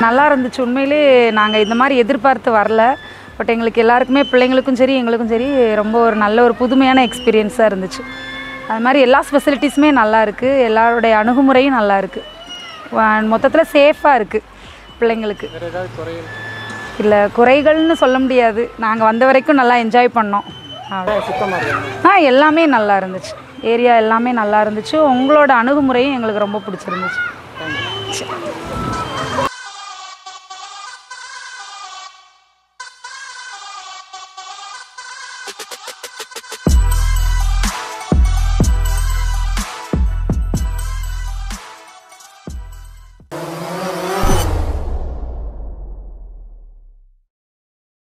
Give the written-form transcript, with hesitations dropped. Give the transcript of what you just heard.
நல்லா இருந்துச்சு உண்மையிலே. நாங்கள் இந்த மாதிரி எதிர்பார்த்து வரல. பட் எங்களுக்கு எல்லாருக்குமே, பிள்ளைங்களுக்கும் சரி எங்களுக்கும் சரி, ரொம்ப ஒரு நல்ல ஒரு புதுமையான எக்ஸ்பீரியன்ஸாக இருந்துச்சு. அது மாதிரி எல்லா ஃபெசிலிட்டிஸுமே நல்லா இருக்குது. எல்லாருடைய அணுகுமுறையும் நல்லா இருக்குது. மொத்தத்தில் சேஃபாக இருக்குது பிள்ளைங்களுக்கு. இல்லை, குறைகள்னு சொல்ல முடியாது. நாங்கள் வந்த வரைக்கும் நல்லா என்ஜாய் பண்ணோம். எல்லாமே நல்லா இருந்துச்சு. ஏரியா எல்லாமே நல்லா இருந்துச்சு. உங்களோட அணுகுமுறையும் எங்களுக்கு ரொம்ப பிடிச்சிருந்துச்சு.